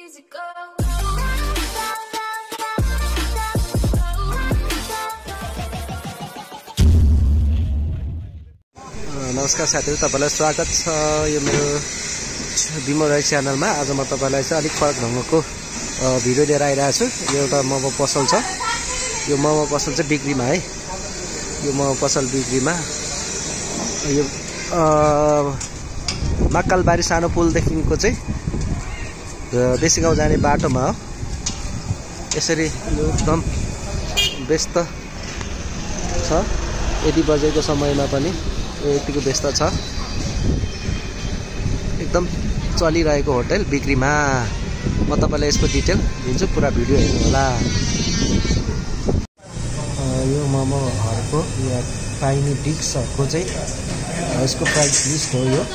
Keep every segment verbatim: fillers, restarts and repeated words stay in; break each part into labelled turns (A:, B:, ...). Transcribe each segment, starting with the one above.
A: नमस्कार साथीहरु, तपाईलाई स्वागत छ यो मेरो विमल राई च्यानलमा। आज म तपाईलाई चाहिँ अलिक फरक ढंगको भिडियो लिएर आइरहेको छु। यो एउटा मोमो पसल छ। यो मोमो पसल चाहिँ बिक्रीमा है। यो मोमो पसल बिक्रीमा यो मक्कलबारी सानो पुलदेखिको चाहिँ देशी गाउँ जाने बाटोमा हो। यसरी यो एकदम व्यस्त छ। यति बजेको समयमा पनि यतिको व्यस्त छ। एकदम चलिरहेको होटल बिक्रीमा। म तपाईलाई यसको डिटेल दिन्छु, पुरा भिडियो हेर्नु होला। यो मोमोहरुको यहाँ पाइने डिशहरुको चाहिँ यसको प्राइस लिस्ट हो। यो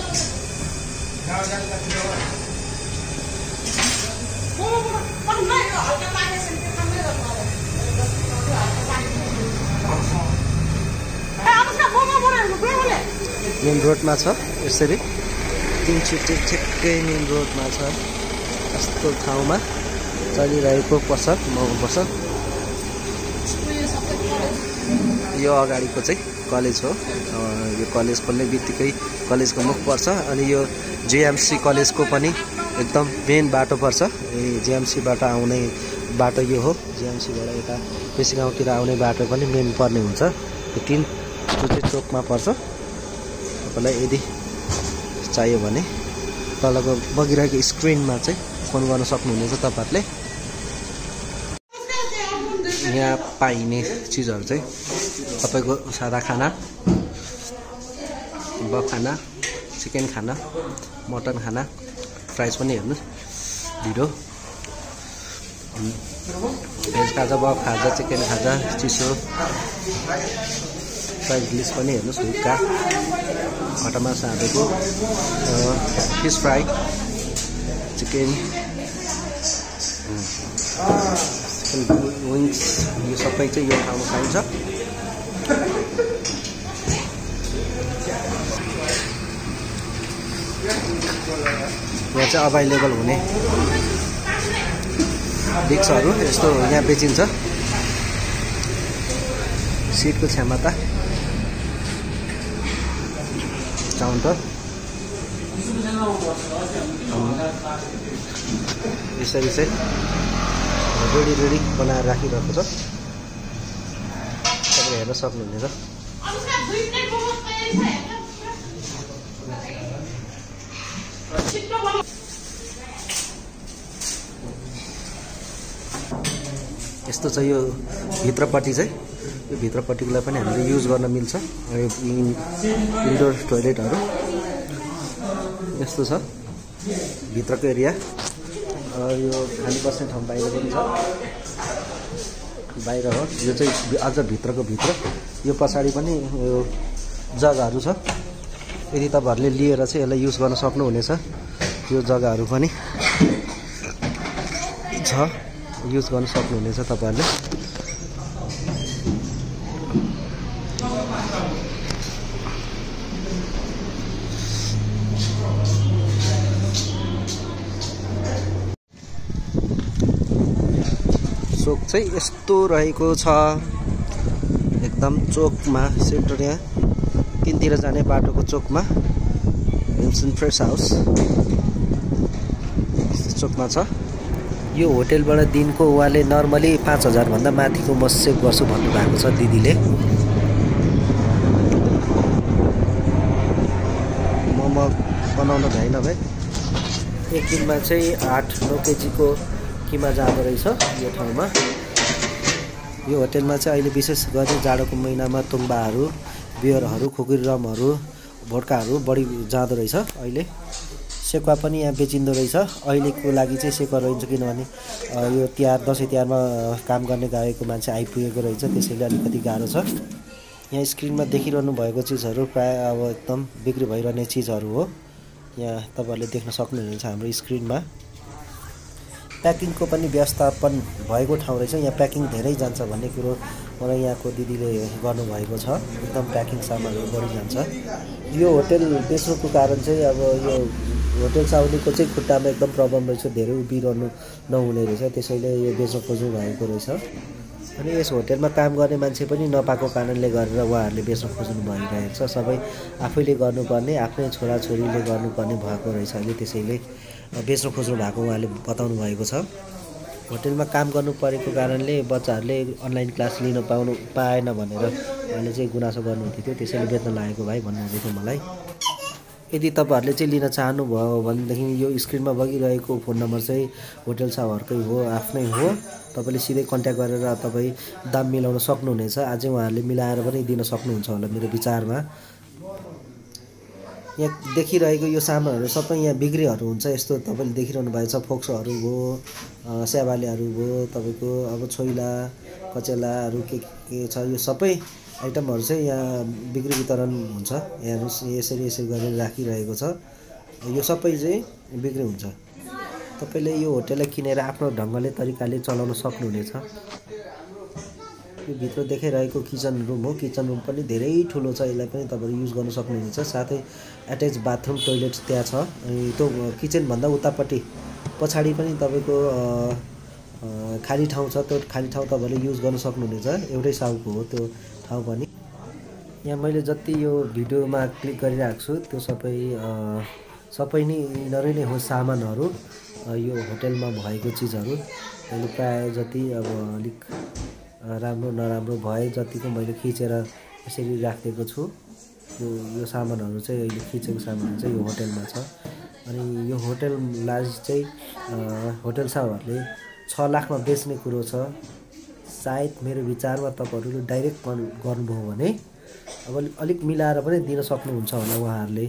A: मेन रोडमा छ। यसरी तीन छिटे ठिक्कै मेन रोडमा छ। यस्तो ठाउँमा चलिरहेको पसल मोमो पसल। यो अगाडिको चाहिँ कलेज हो। यो कलेज खोल्ने बित्तिकै कलेजको मुख पर्छ। अनि यो जेएमसी कलेजको पनि एकदम मेन बाटो पर्छ। जेएमसीबाट आउने बाटो यो हो। जेएमसीबाट यता बेसी गाउँतिर आउने बाटो पनि मेन पर्ने हुन्छ। यो तीन चुचे चोकमा पर्छ। तपाईलाई यदि चाहियो भने तलको बगिरहेको स्क्रिनमा चाहिँ फोन गर्न सक्नुहुनेछ तपाईहरुले। यहाँ पाइने चीजहरु चाहिँ तपाईको सादा खाना, बफ खाना, चिकन खाना, मटन खाना, फ्राइज पनि हेर्नु भिडियो। भेज खाजा, बफ खाजा, चिकन खाजा, चिसो फ्राइज लिस्ट पनि हेर्नुस्। हुक्का, खटमा साँधेको, fish fry, chicken chicken wings, यो सबै चाहिँ यो ठाउँमा पाइन्छ। यहाँ चाहिँ अभाइलेबल हुने डिक्सहरू यस्तो यहाँ बेचिन्छ। सिटको क्षमता, काउन्टर, यसरी चाहिँ रेडी रेडी बनाएर राखिरहेको छ। तपाईँले हेर्न सक्नुहुनेछ। यस्तो चाहिँ यो भित्रपट्टि चाहिँ यो भित्रपट्टिकोलाई पनि हामीले युज गर्न मिल्छ। इन्डोर टोयलेटहरू यस्तो छ। भित्रको एरिया यो खाली बस्ने ठाउँ बाहिर पनि छ। बाहिर हो यो चाहिँ अझ भित्रको भित्र। यो पछाडि पनि यो जग्गाहरू छ। यदि तपाईहरुले लिएर चाहिँ यसलाई युज गर्न सक्नुहुनेछ। यो जग्गाहरू पनि छ, युज गर्न सक्नुहुनेछ तपाईहरुले। चोक चाहिँ यस्तो रहेको छ। एकदम चोकमा सेन्टर, यहाँ तीनतिर जाने बाटोको चोकमा हिल्सन फ्रेस हाउस चोकमा छ। यो होटेलबाट दिनको उहाँले नर्मली पाँच हजार भन्दा माथिको म सेभ गर्छु भन्नुभएको छ दिदीले। मोमो बनाउन भ्याइ नभए एक दिनमा चाहिँ आठ नौ केजीको किमा जाँदो रहेछ यो ठाउँमा। यो होटेलमा चाहिँ अहिले विशेष गरी जाडोको महिनामा तुम्बाहरू, बियरहरू, खुकुरी रमहरू, भोड्काहरू बढी जाँदो रहेछ। अहिले सेकुवा पनि यहाँ बेचिँदो रहेछ। अहिलेको लागि चाहिँ सेकुवा रहन्छ, किनभने यो तिहार दसैँ तिहारमा काम गर्ने गएको मान्छे आइपुगेको रहेछ। त्यसैले अलिकति गाह्रो छ। यहाँ स्क्रिनमा देखिरहनु भएको चिजहरू प्रायः अब एकदम बिक्री भइरहने चिजहरू हो। यहाँ तपाईहरुले देख्न सक्नुहुनेछ हाम्रो स्क्रिनमा। प्याकिङको पनि व्यवस्थापन भएको ठाउँ रहेछ। यहाँ प्याकिङ धेरै जान्छ भन्ने कुरो मलाई यहाँको दिदीले गर्नुभएको छ। एकदम प्याकिङ सामानहरू बढी जान्छ। यो होटेल बेच्नुको कारण चाहिँ अब यो होटल साउनीको चाहिँ खुट्टामा एकदम प्रब्लम रहेछ, धेरै उभिरहनु नहुने रहेछ, त्यसैले यो बेच्न खोज्नु भएको रहेछ। अनि यस होटेलमा काम गर्ने मान्छे पनि नपाएको कारणले गरेर उहाँहरूले बेच्न खोज्नु भइरहेको छ। सबै आफैले गर्नुपर्ने, आफ्नै छोराछोरीले गर्नुपर्ने भएको रहेछ अहिले, त्यसैले बेच्न खोज्नु भएको उहाँले बताउनु भएको छ। होटेलमा काम गर्नु परेको कारणले बच्चाहरूले अनलाइन क्लास लिन पाउनु पाएन भनेर उहाँले चाहिँ गुनासो गर्नुहुँदै थियो, त्यसैले बेच्न लागेको भाइ भन्नुहुँदै थियो मलाई। यदि तपाईँहरूले चाहिँ लिन चाहनुभयो भनेदेखि यो स्क्रिनमा बगिरहेको फोन नम्बर चाहिँ होटल साउहरूकै हो, आफ्नै हो। तपाईँले सिधै कन्ट्याक्ट गरेर तपाईँ दाम मिलाउन सक्नुहुनेछ। अझै उहाँहरूले मिलाएर पनि दिन सक्नुहुन्छ होला मेरो विचारमा। यहाँ देखिरहेको यो सामानहरू सबै यहाँ बिग्रेहरू हुन्छ, यस्तो तपाईँले देखिरहनु भएको छ। फोक्सोहरू भयो, स्याबालेहरू भयो, तपाईँको अब छोइला कचेलाहरू के के छ, यो सबै आइटमहरू चाहिँ यहाँ बिक्री वितरण हुन्छ। हेर्नुहोस् यसरी यसरी गरेर राखिरहेको छ, यो सबै चाहिँ बिक्री हुन्छ। तपाईँले यो होटेललाई किनेर आफ्नो ढङ्गले तरिकाले चलाउन सक्नुहुनेछ। यो भित्र देखाइरहेको किचन रुम हो, किचन रुम पनि धेरै ठुलो छ, यसलाई पनि तपाईँहरू युज गर्न सक्नुहुनेछ। साथै एट्याच बाथरुम टोइलेट त्यहाँ छ। अनि त्यो किचनभन्दा उतापट्टि पछाडि पनि तपाईँको खाली ठाउँ छ, त्यो खाली ठाउँ तपाईँहरूले युज गर्न सक्नुहुनेछ। एउटै साउको हो त्यो ठाउँ पनि। यहाँ मैले जति यो भिडियोमा क्लिक गरिरहेको छु त्यो सबै सबै नै यिनीहरू नै हो सामानहरू, यो होटेलमा भएको चिजहरू। मैले प्रायः जति अब अलिक राम्रो नराम्रो भए जतिको मैले खिचेर यसरी राखेको छु। यो यो सामानहरू चाहिँ अहिले खिचेको सामानहरू चाहिँ यो होटेलमा छ। अनि यो होटेललाई चाहिँ होटल साउहरूले छ लाखमा बेच्ने कुरो छ। सायद मेरो विचारमा तपाईँहरू डाइरेक्ट गर्नुभयो भने अब अलिक मिलाएर पनि दिन सक्नुहुन्छ होला उहाँहरूले।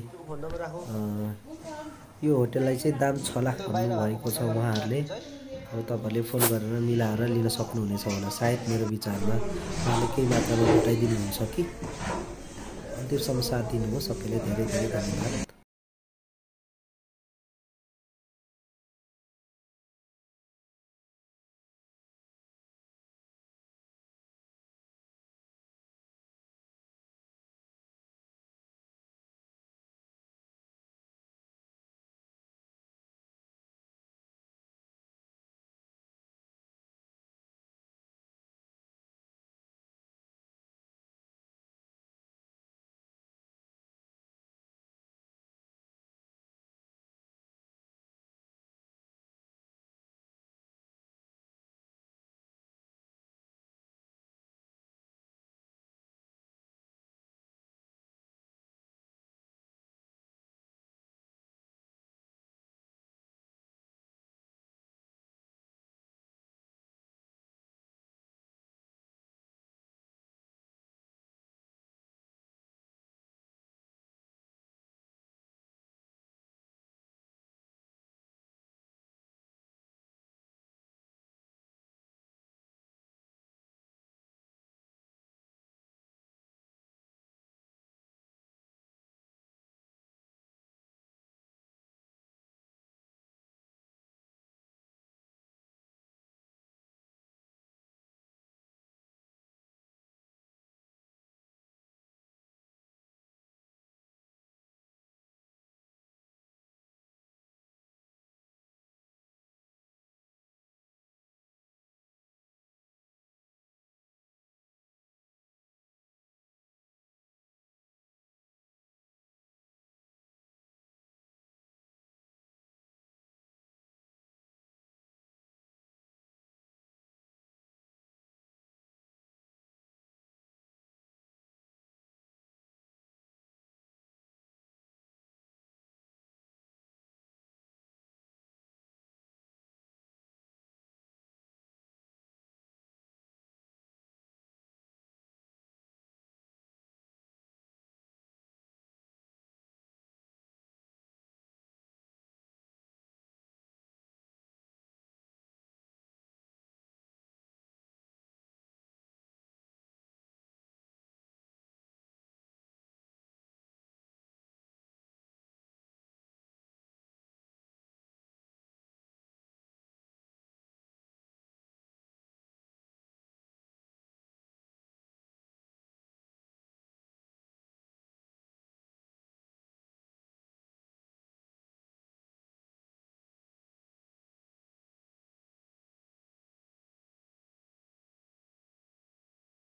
A: यो होटेललाई चाहिँ दाम छ लाख भन्नु भएको छ उहाँहरूले। अब तपाईँहरूले फोन गरेर मिलाएर लिन सक्नुहुनेछ होला सायद मेरो विचारमा। उहाँले केही मात्रामा घटाइदिनुहुन्छ कि। अन्तिमसम्म साथ दिनुभयो सबैले धेरै धेरै धन्यवाद।